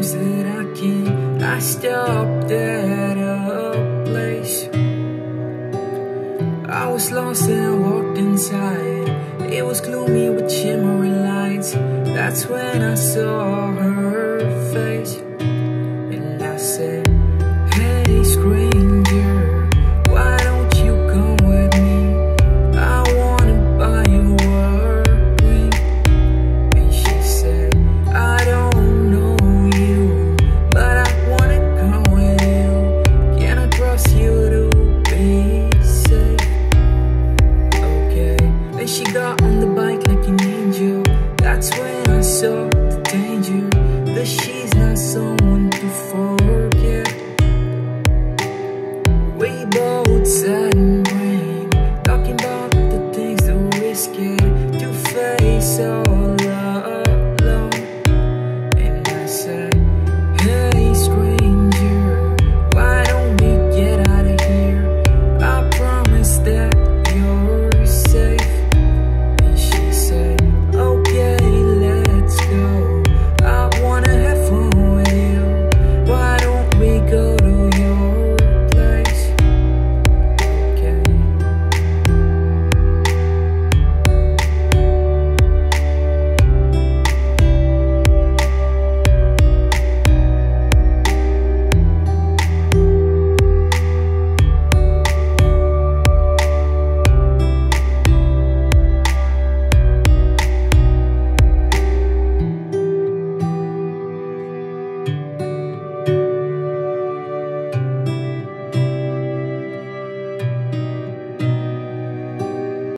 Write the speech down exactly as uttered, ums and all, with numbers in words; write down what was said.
knows that I can. I stopped at a place. I was lost and I walked inside. It was gloomy with shimmering lights. That's when I saw her face. And I said, hey stranger, why don't you come with me? I wanna buy you a ring. And she said, I don't know you, but I wanna come with you. Can I trust you to be safe? Okay. Then she got on the bike like an angel. That's when I saw the danger, that she's not someone to fall